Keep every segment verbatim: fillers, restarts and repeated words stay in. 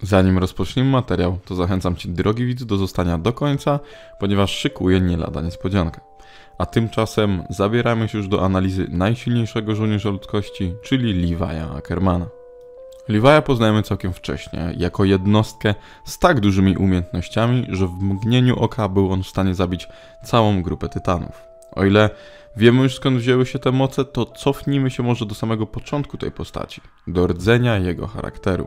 Zanim rozpoczniemy materiał, to zachęcam Cię, drogi widzu, do zostania do końca, ponieważ szykuję nie lada niespodziankę. A tymczasem zabieramy się już do analizy najsilniejszego żołnierza ludzkości, czyli Levi'a Ackermana. Levi'a poznajemy całkiem wcześnie, jako jednostkę z tak dużymi umiejętnościami, że w mgnieniu oka był on w stanie zabić całą grupę tytanów. O ile wiemy już, skąd wzięły się te moce, to cofnijmy się może do samego początku tej postaci, do rdzenia jego charakteru.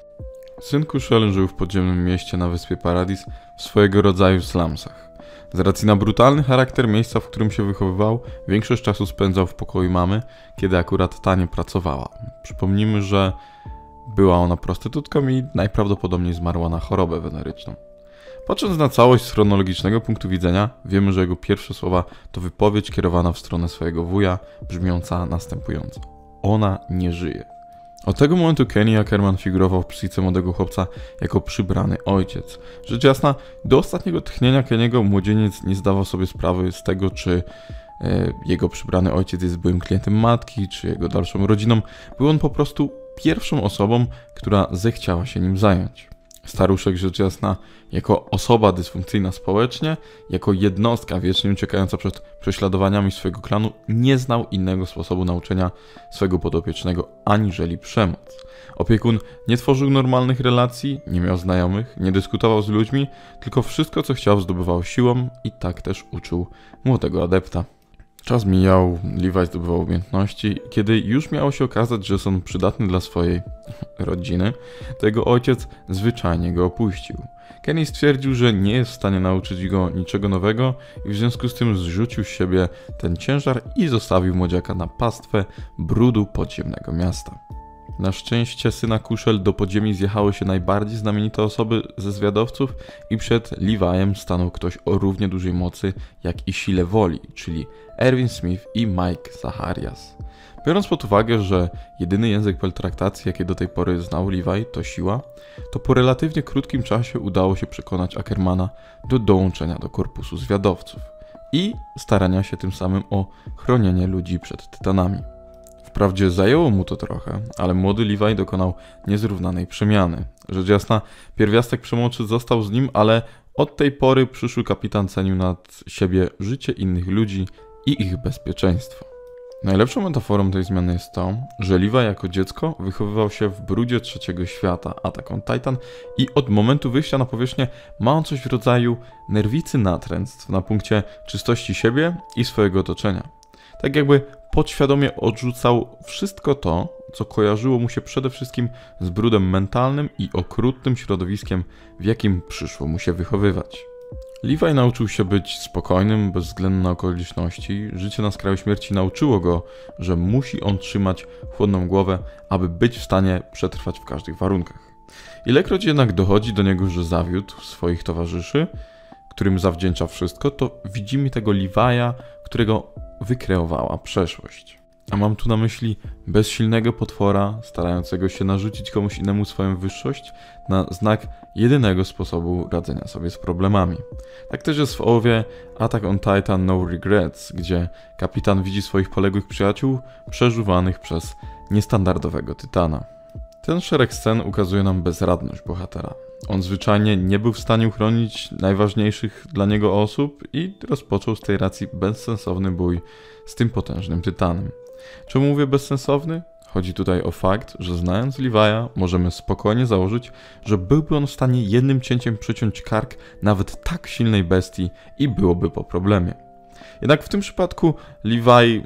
Syn Kuszel żył w podziemnym mieście na wyspie Paradis w swojego rodzaju slumsach. Z racji na brutalny charakter miejsca, w którym się wychowywał, większość czasu spędzał w pokoju mamy, kiedy akurat ta nie pracowała. Przypomnijmy, że była ona prostytutką i najprawdopodobniej zmarła na chorobę weneryczną. Patrząc na całość z chronologicznego punktu widzenia, wiemy, że jego pierwsze słowa to wypowiedź kierowana w stronę swojego wuja, brzmiąca następująco: ona nie żyje. Od tego momentu Kenny Ackerman figurował w psychice młodego chłopca jako przybrany ojciec. Rzecz jasna, do ostatniego tchnienia Kenny'ego młodzieniec nie zdawał sobie sprawy z tego, czy e, jego przybrany ojciec jest byłym klientem matki, czy jego dalszą rodziną. Był on po prostu pierwszą osobą, która zechciała się nim zająć. Staruszek, rzecz jasna, jako osoba dysfunkcyjna społecznie, jako jednostka wiecznie uciekająca przed prześladowaniami swojego klanu, nie znał innego sposobu nauczenia swojego podopiecznego aniżeli przemoc. Opiekun nie tworzył normalnych relacji, nie miał znajomych, nie dyskutował z ludźmi, tylko wszystko, co chciał, zdobywał siłą i tak też uczył młodego adepta. Czas mijał, Levi zdobywał umiejętności i kiedy już miało się okazać, że są przydatne dla swojej rodziny, to jego ojciec zwyczajnie go opuścił. Kenny stwierdził, że nie jest w stanie nauczyć go niczego nowego i w związku z tym zrzucił z siebie ten ciężar i zostawił młodziaka na pastwę brudu podziemnego miasta. Na szczęście syna Kuszel do podziemi zjechały się najbardziej znamienite osoby ze zwiadowców i przed Levi'em stanął ktoś o równie dużej mocy jak i sile woli, czyli Erwin Smith i Mike Zacharias. Biorąc pod uwagę, że jedyny język pertraktacji, jaki do tej pory znał Levi, to siła, to po relatywnie krótkim czasie udało się przekonać Ackermana do dołączenia do korpusu zwiadowców i starania się tym samym o chronienie ludzi przed tytanami. Wprawdzie zajęło mu to trochę, ale młody Levi dokonał niezrównanej przemiany. Rzecz jasna, pierwiastek przemocy został z nim, ale od tej pory przyszły kapitan cenił nad siebie życie innych ludzi i ich bezpieczeństwo. Najlepszą metaforą tej zmiany jest to, że Levi jako dziecko wychowywał się w brudzie trzeciego świata, Attack on Titan, i od momentu wyjścia na powierzchnię ma on coś w rodzaju nerwicy natręctw na punkcie czystości siebie i swojego otoczenia. Tak jakby podświadomie odrzucał wszystko to, co kojarzyło mu się przede wszystkim z brudem mentalnym i okrutnym środowiskiem, w jakim przyszło mu się wychowywać. Levi nauczył się być spokojnym bez względu na okoliczności. Życie na skraju śmierci nauczyło go, że musi on trzymać chłodną głowę, aby być w stanie przetrwać w każdych warunkach. Ilekroć jednak dochodzi do niego, że zawiódł swoich towarzyszy, którym zawdzięcza wszystko, to widzimy tego Levi'a, którego wykreowała przeszłość. A mam tu na myśli bezsilnego potwora, starającego się narzucić komuś innemu swoją wyższość na znak jedynego sposobu radzenia sobie z problemami. Tak też jest w owie Attack on Titan No Regrets, gdzie kapitan widzi swoich poległych przyjaciół przeżuwanych przez niestandardowego tytana. Ten szereg scen ukazuje nam bezradność bohatera. On zwyczajnie nie był w stanie uchronić najważniejszych dla niego osób i rozpoczął z tej racji bezsensowny bój z tym potężnym tytanem. Czemu mówię bezsensowny? Chodzi tutaj o fakt, że znając Levi'a możemy spokojnie założyć, że byłby on w stanie jednym cięciem przeciąć kark nawet tak silnej bestii i byłoby po problemie. Jednak w tym przypadku Levi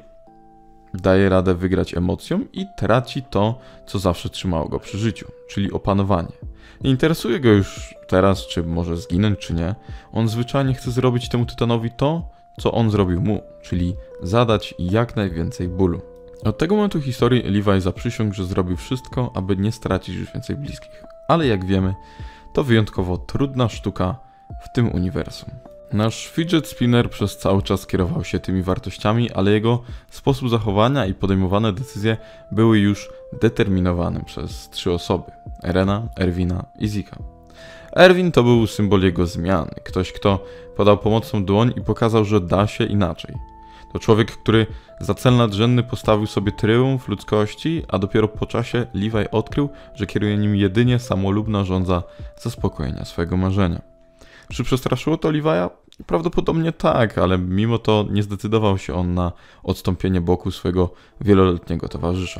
daje radę wygrać emocją i traci to, co zawsze trzymało go przy życiu, czyli opanowanie. Nie interesuje go już teraz, czy może zginąć, czy nie. On zwyczajnie chce zrobić temu tytanowi to, co on zrobił mu, czyli zadać jak najwięcej bólu. Od tego momentu historii Levi zaprzysiągł, że zrobił wszystko, aby nie stracić już więcej bliskich. Ale jak wiemy, to wyjątkowo trudna sztuka w tym uniwersum. Nasz fidget spinner przez cały czas kierował się tymi wartościami, ale jego sposób zachowania i podejmowane decyzje były już determinowane przez trzy osoby: Erena, Erwina i Zika. Erwin to był symbol jego zmiany, ktoś, kto podał pomocną dłoń i pokazał, że da się inaczej. To człowiek, który za cel nadrzędny postawił sobie tryumf ludzkości, a dopiero po czasie Levi odkrył, że kieruje nim jedynie samolubna żądza zaspokojenia swojego marzenia. Czy przestraszyło to Levi'a? Prawdopodobnie tak, ale mimo to nie zdecydował się on na odstąpienie boku swojego wieloletniego towarzysza.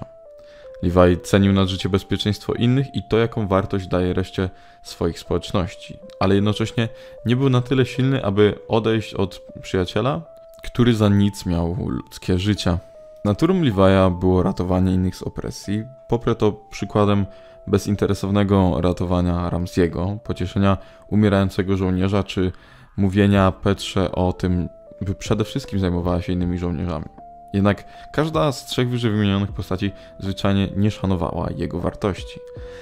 Levi cenił nad życie bezpieczeństwo innych i to, jaką wartość daje reszcie swoich społeczności, ale jednocześnie nie był na tyle silny, aby odejść od przyjaciela, który za nic miał ludzkie życia. Naturą Levi'a było ratowanie innych z opresji, poprę to przykładem bezinteresownego ratowania Ramziego, pocieszenia umierającego żołnierza, czy mówienia Petrze o tym, by przede wszystkim zajmowała się innymi żołnierzami. Jednak każda z trzech wyżej wymienionych postaci zwyczajnie nie szanowała jego wartości.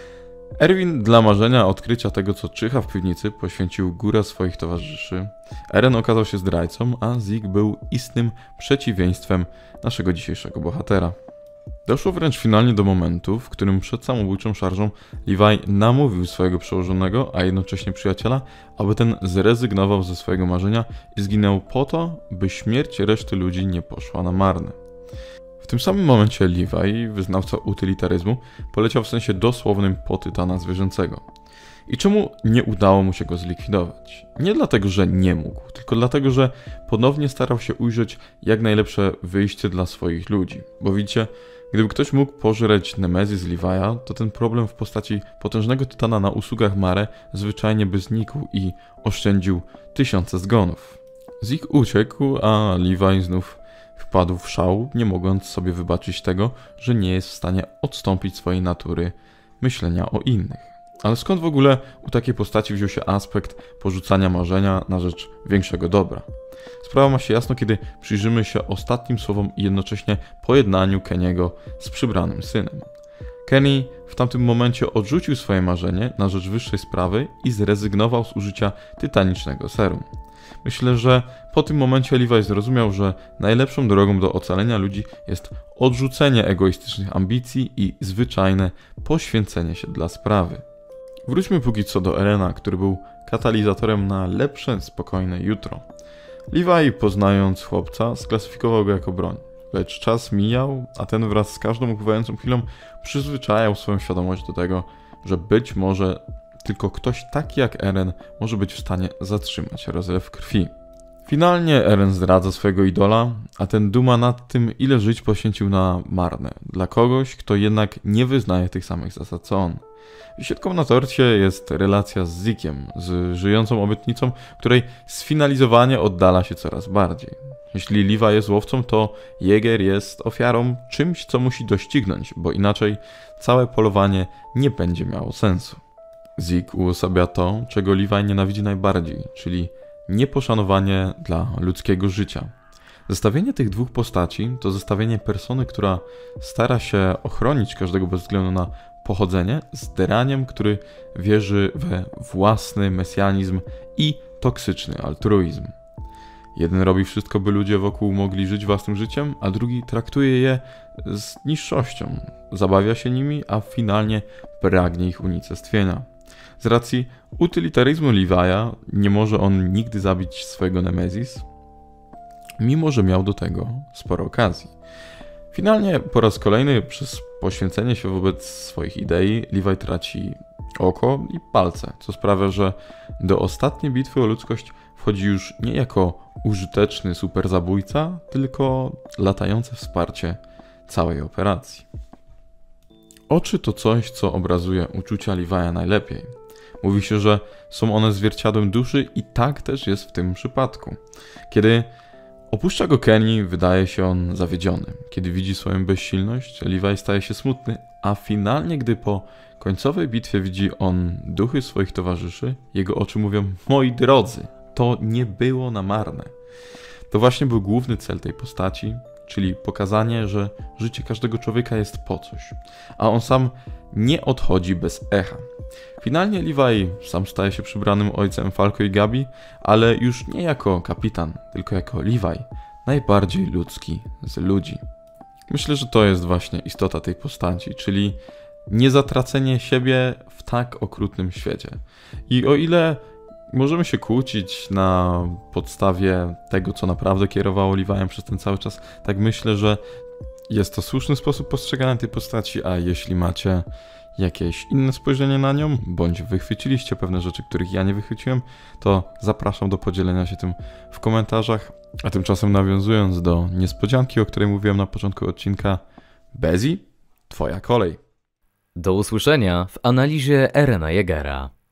Erwin dla marzenia odkrycia tego, co czyha w piwnicy, poświęcił górę swoich towarzyszy. Eren okazał się zdrajcą, a Zeke był istnym przeciwieństwem naszego dzisiejszego bohatera. Doszło wręcz finalnie do momentu, w którym przed samobójczą szarżą Levi namówił swojego przełożonego, a jednocześnie przyjaciela, aby ten zrezygnował ze swojego marzenia i zginął po to, by śmierć reszty ludzi nie poszła na marne. W tym samym momencie Levi, wyznawca utylitaryzmu, poleciał w sensie dosłownym po tytana zwierzęcego. I czemu nie udało mu się go zlikwidować? Nie dlatego, że nie mógł, tylko dlatego, że ponownie starał się ujrzeć jak najlepsze wyjście dla swoich ludzi. Bo widzicie, gdyby ktoś mógł pożreć Nemezis Levi'a, to ten problem w postaci potężnego tytana na usługach Mare zwyczajnie by znikł i oszczędził tysiące zgonów. Zeke uciekł, a Levi znów wpadł w szał, nie mogąc sobie wybaczyć tego, że nie jest w stanie odstąpić swojej natury myślenia o innych. Ale skąd w ogóle u takiej postaci wziął się aspekt porzucania marzenia na rzecz większego dobra? Sprawa ma się jasno, kiedy przyjrzymy się ostatnim słowom i jednocześnie pojednaniu Kenny'ego z przybranym synem. Kenny w tamtym momencie odrzucił swoje marzenie na rzecz wyższej sprawy i zrezygnował z użycia tytanicznego serum. Myślę, że po tym momencie Levi zrozumiał, że najlepszą drogą do ocalenia ludzi jest odrzucenie egoistycznych ambicji i zwyczajne poświęcenie się dla sprawy. Wróćmy póki co do Erena, który był katalizatorem na lepsze, spokojne jutro. Levi, poznając chłopca, sklasyfikował go jako broń. Lecz czas mijał, a ten wraz z każdą upływającą chwilą przyzwyczajał swoją świadomość do tego, że być może tylko ktoś taki jak Eren może być w stanie zatrzymać rozlew krwi. Finalnie Eren zdradza swojego idola, a ten duma nad tym, ile żyć poświęcił na marne, dla kogoś, kto jednak nie wyznaje tych samych zasad co on. Wisienką na torcie jest relacja z Zekiem, z żyjącą obietnicą, której sfinalizowanie oddala się coraz bardziej. Jeśli Levi jest łowcą, to Jäger jest ofiarą, czymś, co musi doścignąć, bo inaczej całe polowanie nie będzie miało sensu. Zeke uosabia to, czego Levi nienawidzi najbardziej, czyli nieposzanowanie dla ludzkiego życia. Zestawienie tych dwóch postaci to zestawienie persony, która stara się ochronić każdego bez względu na pochodzenie, z Deraniem, który wierzy we własny mesjanizm i toksyczny altruizm. Jeden robi wszystko, by ludzie wokół mogli żyć własnym życiem, a drugi traktuje je z niższością, zabawia się nimi, a finalnie pragnie ich unicestwienia. Z racji utylitaryzmu Levi'a nie może on nigdy zabić swojego Nemezis, mimo że miał do tego sporo okazji. Finalnie po raz kolejny przez poświęcenie się wobec swoich idei Levi traci oko i palce, co sprawia, że do ostatniej bitwy o ludzkość wchodzi już nie jako użyteczny superzabójca, tylko latające wsparcie całej operacji. Oczy to coś, co obrazuje uczucia Levi'a najlepiej. Mówi się, że są one zwierciadłem duszy i tak też jest w tym przypadku. Kiedy opuszcza go Kenny, wydaje się on zawiedziony. Kiedy widzi swoją bezsilność, Levi staje się smutny, a finalnie, gdy po końcowej bitwie widzi on duchy swoich towarzyszy, jego oczy mówią: moi drodzy, to nie było na marne. To właśnie był główny cel tej postaci, czyli pokazanie, że życie każdego człowieka jest po coś, a on sam nie odchodzi bez echa. Finalnie Levi sam staje się przybranym ojcem Falco i Gabi, ale już nie jako kapitan, tylko jako Levi, najbardziej ludzki z ludzi. Myślę, że to jest właśnie istota tej postaci, czyli niezatracenie siebie w tak okrutnym świecie. I o ile Możemy się kłócić na podstawie tego, co naprawdę kierowało Levi'em przez ten cały czas. Tak myślę, że jest to słuszny sposób postrzegania tej postaci, a jeśli macie jakieś inne spojrzenie na nią, bądź wychwyciliście pewne rzeczy, których ja nie wychwyciłem, to zapraszam do podzielenia się tym w komentarzach. A tymczasem nawiązując do niespodzianki, o której mówiłem na początku odcinka, Bezi, twoja kolej. Do usłyszenia w analizie Erena Jegera.